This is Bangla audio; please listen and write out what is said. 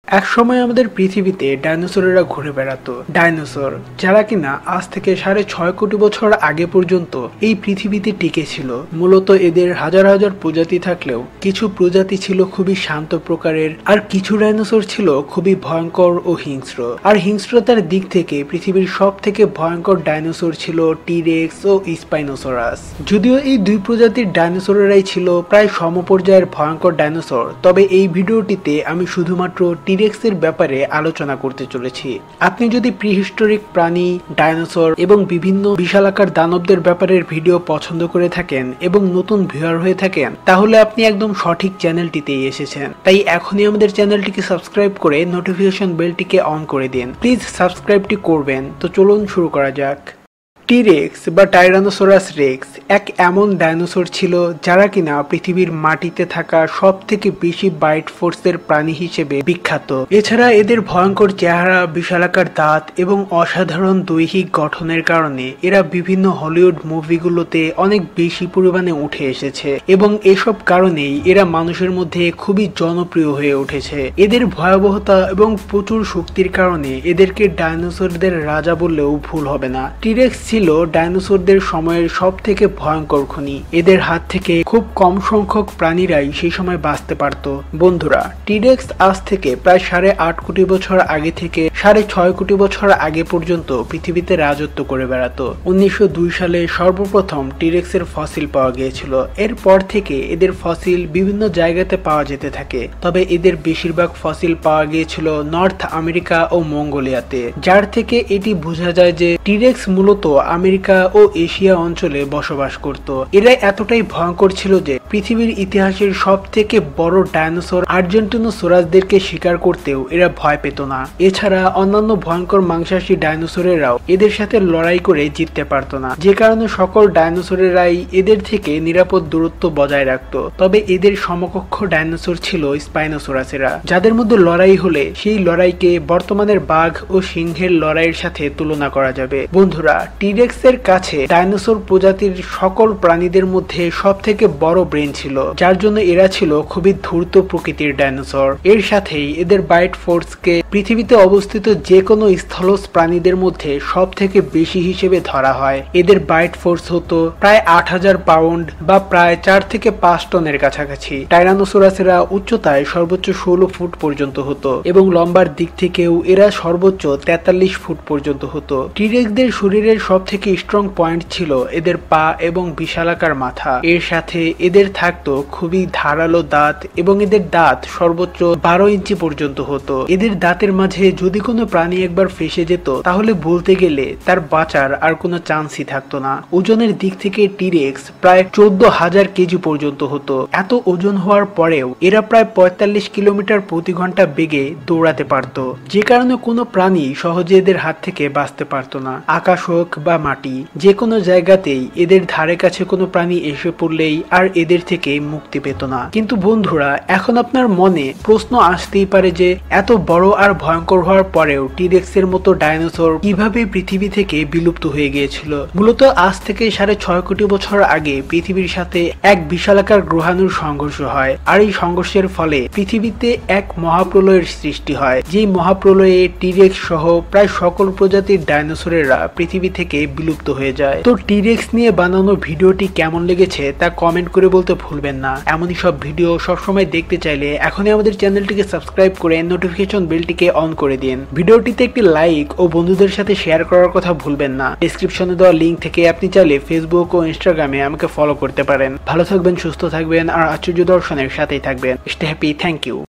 একসময় আমাদের পৃথিবীতে ডাইনোসরেরা ঘুরে বেড়াতো। ডাইনোসর যারা কিনা আজ থেকে 6.5 কোটি বছর আগে পর্যন্ত এই পৃথিবীতে টিকে ছিল। মূলত এদের হাজার হাজার প্রজাতি থাকলেও কিছু প্রজাতি ছিল খুবই শান্ত প্রকারের, আর কিছু ডাইনোসর ছিল খুবই ভয়ঙ্কর ও হিংস্র। আর হিংস্রতার দিক থেকে পৃথিবীর সব থেকে ভয়ঙ্কর ডাইনোসর ছিল টিরেক্স ও স্পাইনোসরাস। যদিও এই দুই প্রজাতির ডাইনোসরেরাই ছিল প্রায় সমপর্যায়ের ভয়ঙ্কর ডাইনোসর, তবে এই ভিডিওটিতে আমি শুধুমাত্র টিরেক্সের ব্যাপারে আলোচনা করতে চলেছি। আপনি যদি প্রিহিস্টোরিক প্রাণী, ডাইনোসর এবং বিভিন্ন বিশালাকার দানবদের ব্যাপারের ভিডিও পছন্দ করে থাকেন এবং নতুন ভিউয়ার হয়ে থাকেন, তাহলে আপনি একদম সঠিক চ্যানেলটিতেই এসেছেন। তাই এখনই আমাদের চ্যানেলটিকে সাবস্ক্রাইব করে নোটিফিকেশন বেলটিকে অন করে দিন। প্লিজ সাবস্ক্রাইবটি করবেন। তো চলুন শুরু করা যাক। টিরেক্স বা টাইরানোসরাস রেক্স এক এমন ডাইনোসর ছিল যারা কিনা পৃথিবীর মাটিতে থাকা সব থেকে বেশি বাইট ফোর্সের প্রাণী হিসেবে বিখ্যাত। এছাড়া এদের ভয়ঙ্কর চেহারা, বিশালাকার দাঁত এবং অসাধারণ দৈহিক গঠনের কারণে এরা বিভিন্ন হলিউড মুভিগুলোতে অনেক বেশি পরিমাণে উঠে এসেছে এবং এসব কারণেই এরা মানুষের মধ্যে খুবই জনপ্রিয় হয়ে উঠেছে। এদের ভয়াবহতা এবং প্রচুর শক্তির কারণে এদেরকে ডাইনোসরদের রাজা বললেও ভুল হবে না। টিরেক্স ছিল ডাইনোসরদের সময়ের সব থেকে ভয়ঙ্কর খনি। এদের হাত থেকে খুব কম সংখ্যক প্রাণীরাই সেই সময় বাঁচতে পারত। বন্ধুরা, টিরেক্স আজ থেকে প্রায় 8.5 কোটি বছর আগে থেকে 6.5 কোটি বছর আগে পর্যন্ত পৃথিবীতে রাজত্ব করে বেড়াতো। 1902 সালে সর্বপ্রথম টিরেক্সের ফসিল পাওয়া গিয়েছিল। এরপর থেকে এদের ফসিল বিভিন্ন জায়গাতে পাওয়া যেতে থাকে, তবে এদের বেশিরভাগ ফসিল পাওয়া গিয়েছিল নর্থ আমেরিকা ও মঙ্গোলিয়াতে, যার থেকে এটি বোঝা যায় যে টিরেক্স মূলত আমেরিকা ও এশিয়া অঞ্চলে বসবাস করত। এরা এতটাই ভয়ঙ্কর ছিল যে পৃথিবীর ইতিহাসের সব থেকে বড় ডাইনোসর আর্জেন্টিনোসরাসদেরকে শিকার করতেও এরা ভয় পেত না। এছাড়া অন্যান্য ভয়ঙ্কর মাংসাশী ডাইনোসরেরাও এদের সাথে লড়াই করে জিততে পারত না, যে কারণে সকল ডাইনোসরেরাই এদের থেকে নিরাপদ দূরত্ব বজায় রাখত। তবে এদের সমকক্ষ ডাইনোসর ছিল স্পাইনোসরাসেরা, যাদের মধ্যে লড়াই হলে সেই লড়াইকে বর্তমানের বাঘ ও সিংহের লড়াইয়ের সাথে তুলনা করা যাবে। বন্ধুরা, টিরেক্সের কাছে ডাইনোসর প্রজাতির সকল প্রাণীদের মধ্যে সব থেকে বড় ব্রেন ছিল, যার জন্য এরা ছিল খুবই ধূর্ত প্রকৃতির ডাইনোসর। এর সাথেই এদের বাইট ফোর্সকে পৃথিবীতে অবস্থিত যে কোনো স্থলজ প্রাণীদের মধ্যে সব থেকে বেশি হিসেবে ধরা হয়। এদের বাইট ফোর্স হতো প্রায় 8000 পাউন্ড বা প্রায় 4 থেকে 5 টনের কাছাকাছি। টাইরানোসরাসেরা উচ্চতায় সর্বোচ্চ 16 ফুট পর্যন্ত হতো এবং লম্বার দিক থেকেও এরা সর্বোচ্চ 43 ফুট পর্যন্ত হতো। টিরেক্সদের শরীরের সব থেকে স্ট্রং পয়েন্ট ছিল এদের পা এবং বিশালাকার মাথা। এর সাথে এদের থাকতো খুবই ধারালো দাঁত এবং এদের দাঁত সর্বোচ্চ 12 ইঞ্চি পর্যন্ত হতো। এদের দাঁতের মাঝে যদি কোনো প্রাণী একবার ফেসে যেত, তাহলে বলতে গেলে তার বাঁচার আর কোনো চান্সই থাকতো না। ওজনের দিক থেকে টিরেক্স প্রায় 14,000 কেজি পর্যন্ত হতো। এত ওজন হওয়ার পরেও এরা প্রায় 45 কিলোমিটার প্রতি ঘন্টা বেগে দৌড়াতে পারত, যে কারণে কোনো প্রাণী সহজে এদের হাত থেকে বাঁচতে পারত না। আকাশ হোক বা মাটি, যে কোনো জায়গাতেই এদের ধারে কাছে কোনো প্রাণী এসে পড়লেই আর এদের থেকে মুক্তি পেত না। কিন্তু বন্ধুরা, এখন আপনার মনে প্রশ্ন আসতেই পারে যে এত বড় আর ভয়ঙ্কর হওয়ার পরেও টিরেক্সের মতো ডাইনোসর কিভাবে পৃথিবী থেকে বিলুপ্ত হয়ে গিয়েছিল। মূলত আজ থেকে 6.5 কোটি বছর আগে পৃথিবীর সাথে এক বিশালাকার গ্রহাণুর সংঘর্ষ হয়, আর এই সংঘর্ষের ফলে পৃথিবীতে এক মহাপ্রলয়ের সৃষ্টি হয়। যেই মহাপ্রলয়ে টিরেক্স সহ প্রায় সকল প্রজাতির ডাইনোসরেরা পৃথিবী থেকে বিলুপ্ত হয়ে যায়। তো টিরেক্স নিয়ে বানানো ভিডিওটি কেমন লেগেছে তা কমেন্ট করে বলতে ভুলবেন না। এমনই সব ভিডিও সবসময় দেখতে চাইলে এখনই আমাদের চ্যানেলটিকে সাবস্ক্রাইব করে নোটিফিকেশন বেলটিকে অন করে দিন। ভিডিওটিতে একটি লাইক ও বন্ধুদের সাথে শেয়ার করার কথা ভুলবেন না। ডেসক্রিপশনে দেওয়া লিঙ্ক থেকে আপনি চাইলে ফেসবুক ও ইনস্টাগ্রামে আমাকে ফলো করতে পারেন। ভালো থাকবেন, সুস্থ থাকবেন আর আশ্চর্য দর্শনের সাথেই থাকবেন। Stay happy. Thank you.